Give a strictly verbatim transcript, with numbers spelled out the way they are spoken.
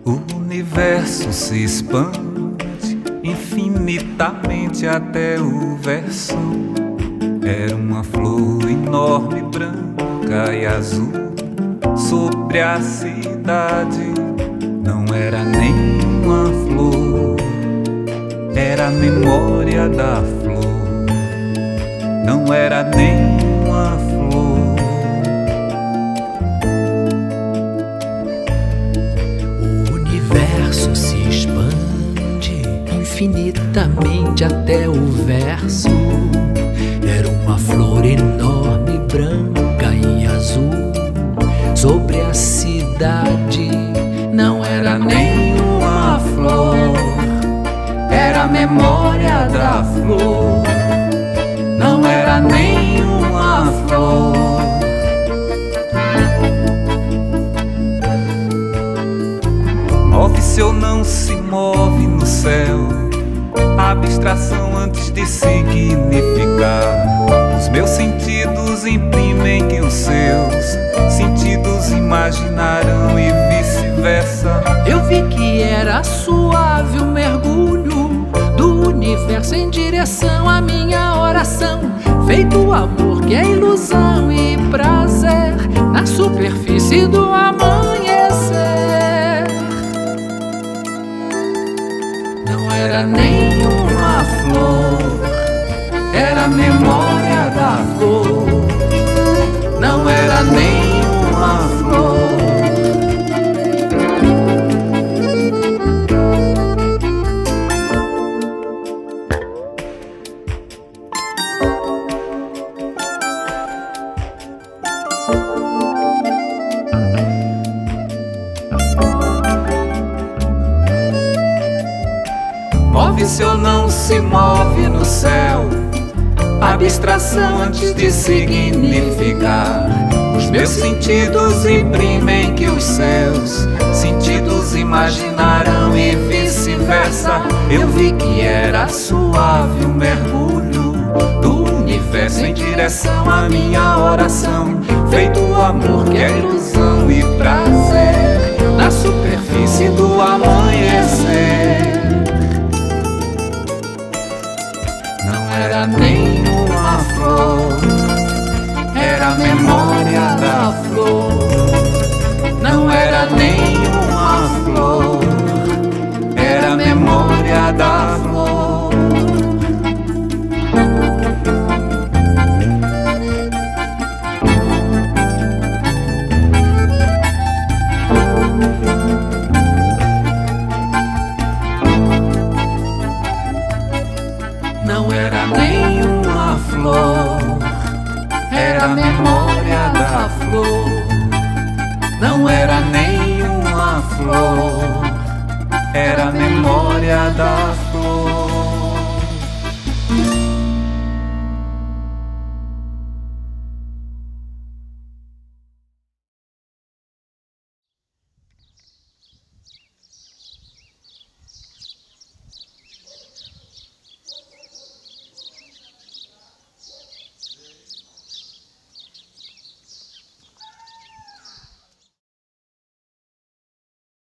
O universo se expande infinitamente até o verso. Era uma flor enorme, branca e azul sobre a cidade. Não era nenhuma flor, era a memória da flor. Não era nenhuma flor. O universo se expande infinitamente até o verso. Era uma flor enorme, branca e azul sobre a cidade. Não era nenhuma flor, era a memória da flor. Não era nenhuma flor. Move-se ou não se move no céu, abstração antes de significar. Os meus sentidos imprimem que os seus sentidos imaginarão e vice-versa. Eu vi que era suave o mergulho do universo em direção à minha oração. Feito amor que é ilusão e prazer na superfície do amanhecer. Não era nenhuma flor, era a memória da flor. Não era nenhuma flor. Move-se ou não se move no céu, abstração antes de significar. Os meus sentidos imprimem que os seus sentidos imaginarão e vice-versa. Eu vi que era suave o mergulho do universo em direção à minha oração. Feito amor que é ilusão e prazer na superfície do amanhecer. Não era nenhuma flor, era a memória da flor. Não era nenhuma flor, era a memória da flor. Não era nenhuma flor, era a memória